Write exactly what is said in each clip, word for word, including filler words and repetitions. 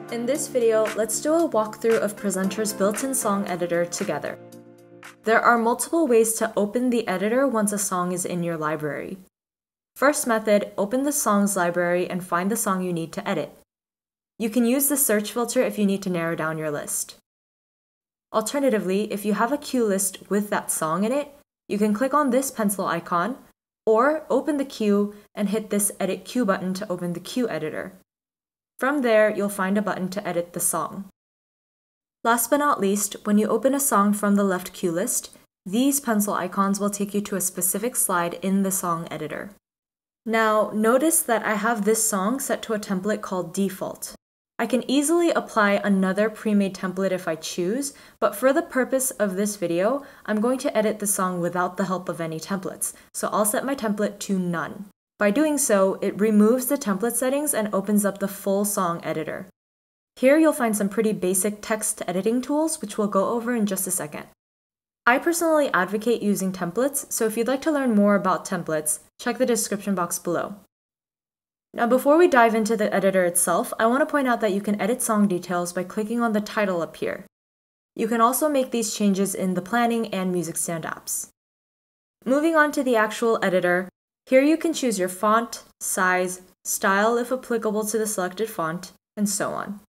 In this video, let's do a walkthrough of Presenter's built-in song editor together. There are multiple ways to open the editor once a song is in your library. First method, open the songs library and find the song you need to edit. You can use the search filter if you need to narrow down your list. Alternatively, if you have a queue list with that song in it, you can click on this pencil icon, or open the queue and hit this Edit Queue button to open the queue editor. From there, you'll find a button to edit the song. Last but not least, when you open a song from the left queue list, these pencil icons will take you to a specific slide in the song editor. Now, notice that I have this song set to a template called Default. I can easily apply another pre-made template if I choose, but for the purpose of this video, I'm going to edit the song without the help of any templates, so I'll set my template to None. By doing so, it removes the template settings and opens up the full song editor. Here you'll find some pretty basic text editing tools, which we'll go over in just a second. I personally advocate using templates, so if you'd like to learn more about templates, check the description box below. Now before we dive into the editor itself, I want to point out that you can edit song details by clicking on the title up here. You can also make these changes in the planning and music stand apps. Moving on to the actual editor, here you can choose your font, size, style if applicable to the selected font, and so on.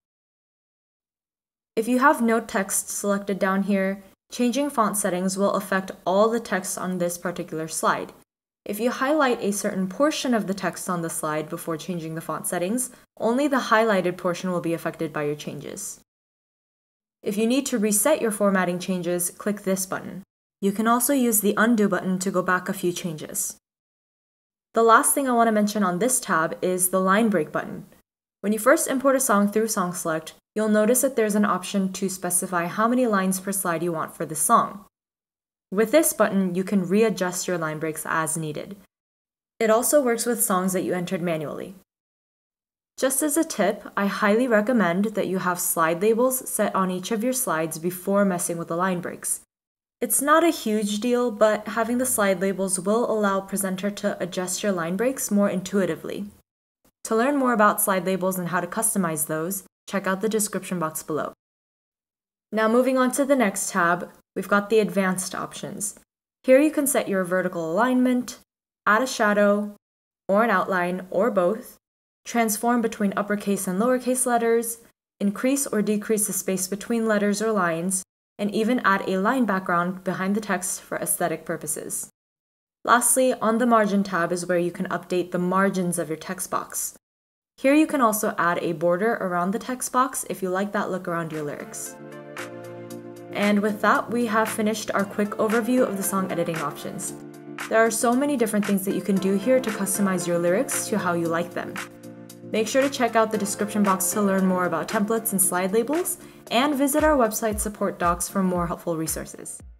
If you have no text selected down here, changing font settings will affect all the text on this particular slide. If you highlight a certain portion of the text on the slide before changing the font settings, only the highlighted portion will be affected by your changes. If you need to reset your formatting changes, click this button. You can also use the undo button to go back a few changes. The last thing I want to mention on this tab is the line break button. When you first import a song through Song Select, you'll notice that there's an option to specify how many lines per slide you want for the song. With this button, you can readjust your line breaks as needed. It also works with songs that you entered manually. Just as a tip, I highly recommend that you have slide labels set on each of your slides before messing with the line breaks. It's not a huge deal, but having the slide labels will allow Presenter to adjust your line breaks more intuitively. To learn more about slide labels and how to customize those, check out the description box below. Now moving on to the next tab, we've got the advanced options. Here you can set your vertical alignment, add a shadow, or an outline, or both, transform between uppercase and lowercase letters, increase or decrease the space between letters or lines, and even add a line background behind the text for aesthetic purposes. Lastly, on the Margin tab is where you can update the margins of your text box. Here you can also add a border around the text box if you like that look around your lyrics. And with that, we have finished our quick overview of the song editing options. There are so many different things that you can do here to customize your lyrics to how you like them. Make sure to check out the description box to learn more about templates and slide labels, and visit our website support docs for more helpful resources.